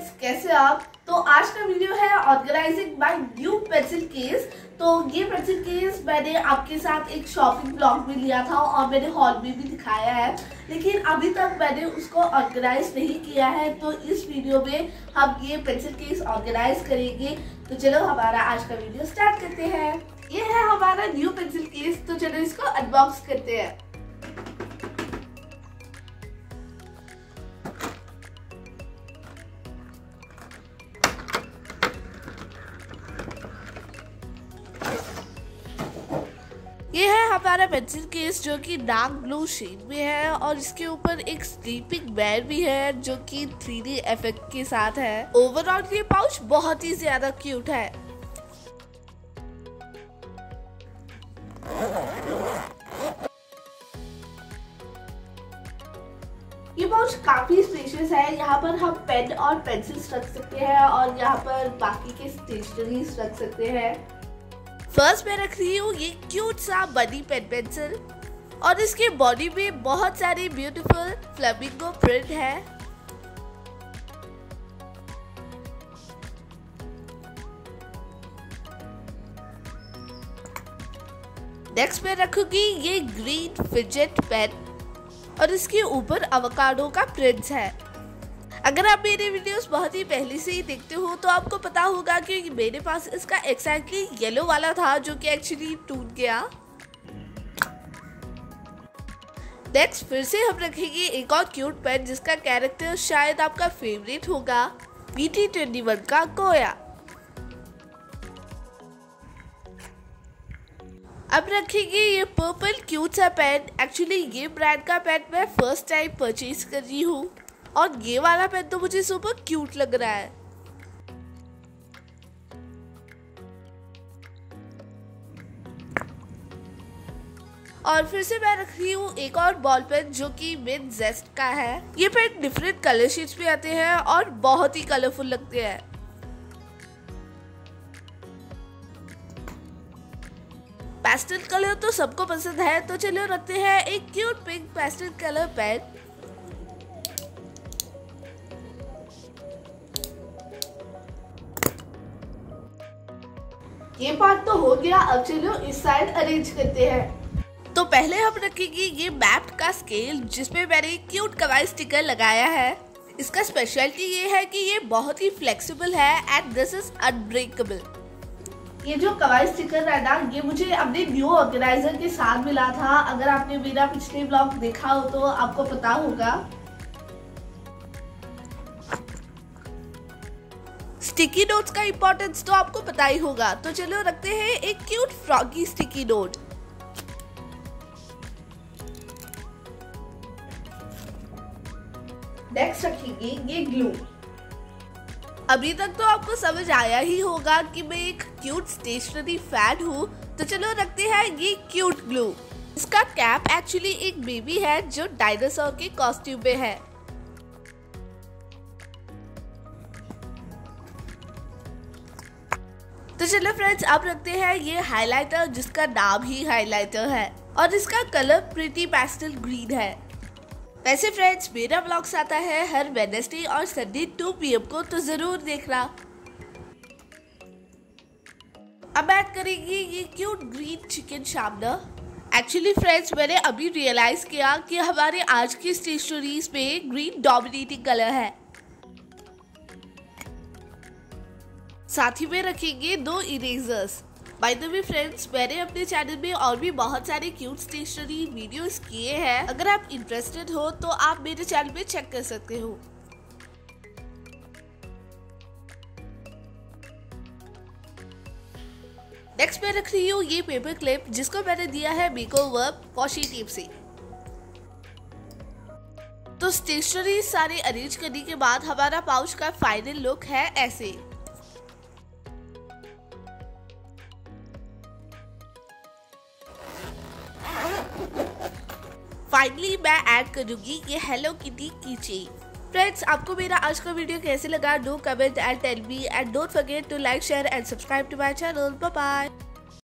Friends, कैसे आप? तो आज का वीडियो है organising by new pencil case. तो ये पेंसिल केस मैंने आपके साथ एक शॉपिंग ब्लॉग में लिया था और मैंने हॉल में भी दिखाया है, लेकिन अभी तक मैंने उसको ऑर्गेनाइज नहीं किया है। तो इस वीडियो में हम ये पेंसिल केस ऑर्गेनाइज करेंगे। तो चलो हमारा आज का वीडियो स्टार्ट करते हैं। ये है हमारा न्यू पेंसिल केस, तो चलो इसको अनबॉक्स करते हैं। ये है हमारा पेंसिल केस जो कि डार्क ब्लू शेड में है और इसके ऊपर एक स्लीपिंग बेयर भी है जो कि 3D इफेक्ट के साथ है। ओवरऑल ये पाउच बहुत ही ज्यादा क्यूट है। ये पाउच काफी स्पेशियस है। यहाँ पर हम पेन और पेंसिल्स रख सकते हैं और यहाँ पर बाकी के स्टेशनरीज रख सकते हैं। फर्स्ट मैं रख रही हूँ ये क्यूट सा बनी पेन पेंसिल और इसके बॉडी में बहुत सारे ब्यूटीफुल फ्लेमिंगो प्रिंट है। नेक्स्ट मैं रखूंगी ये ग्रीन फिजेट पेन और इसके ऊपर एवोकाडो का प्रिंट है। अगर आप मेरे वीडियोस बहुत ही पहले से ही देखते हो तो आपको पता होगा कि मेरे पास इसका एक्जैक्टली येलो वाला था जो कि एक्चुअली टूट गया। नेक्स्ट फिर से हम रखेंगे एक और क्यूट पेन जिसका कैरेक्टर शायद आपका फेवरेट होगा, BT21 का कोया। अब रखेंगे ये पर्पल क्यूट सा पेन। एक्चुअली ये ब्रांड का पेन मैं फर्स्ट टाइम परचेज कर रही हूँ और ये वाला पेन तो मुझे सुपर क्यूट लग रहा है। और फिर से मैं रख रही हूँ एक और बॉल पेन जो कि मिंट जेस्ट का है। ये पेन डिफरेंट कलर शीट्स में आते हैं और बहुत ही कलरफुल लगते हैं। पेस्टल कलर तो सबको पसंद है, तो चलो रखते हैं एक cute pink pastel colour pen. ये पार्ट तो हो गया, अब चलो इस साइड अरेंज करते हैं। तो पहले हम रखेंगे ये मैप का स्केल जिसमें मैंने क्यूट कवाई स्टिकर लगाया है। इसका स्पेशलिटी ये है कि ये बहुत ही फ्लेक्सिबल है एंड दिस इज अनब्रेकेबल। ये जो कवाई स्टिकर है ना, ये मुझे अपने न्यू ऑर्गेनाइजर के साथ मिला था। अगर आपने मेरा पिछले ब्लॉग देखा हो तो आपको पता होगा। स्टिकी नोट्स का इम्पोर्टेंस तो आपको पता ही होगा, तो चलो रखते हैं एक cute froggy sticky note. Next रखेंगे ये ग्लू। अभी तक तो आपको समझ आया ही होगा कि मैं एक क्यूट स्टेशनरी फैन हूँ, तो चलो रखते हैं ये क्यूट ग्लू। इसका कैप एक्चुअली एक बेबी है जो डायनासोर के कॉस्ट्यूम में है। तो चलो फ्रेंड्स, अब रखते हैं ये हाइलाइटर जिसका नाम ही हाइलाइटर है और इसका कलर प्रिटी पेस्टल ग्रीन है। वैसे फ्रेंड्स, मेरा व्लॉग्स आता है हर वेडनेसडे और संडे 2 PM को, तो जरूर देखना। अब ऐड करेंगे ये cute green chicken sharpener. Actually friends, मैंने अभी रियलाइज किया कि हमारे आज की स्टेशनरीज में ग्रीन डोमिनेटिंग कलर है। साथ ही में रखेंगे 2 erasers. By the way friends, मैंने अपने चैनल में और भी बहुत सारे क्यूट स्टेशनरी वीडियोस किए हैं। अगर आप इंटरेस्टेड हो तो आप मेरे चैनल पे चेक कर सकते हो। नेक्स्ट मैं रख रही हूँ ये पेपर क्लिप जिसको मैंने दिया है मेकओवर वॉशी टेप से। तो स्टेशनरी सारे अरेंज करने के बाद हमारा पाउच का फाइनल लुक है ऐसे। फाइनली मैं ऐड करूंगी ये हेलो किटी की चेन। फ्रेंड्स, आपको मेरा आज का वीडियो कैसे लगा? Do comment and tell me and don't forget to like, share and subscribe to my channel. Bye bye.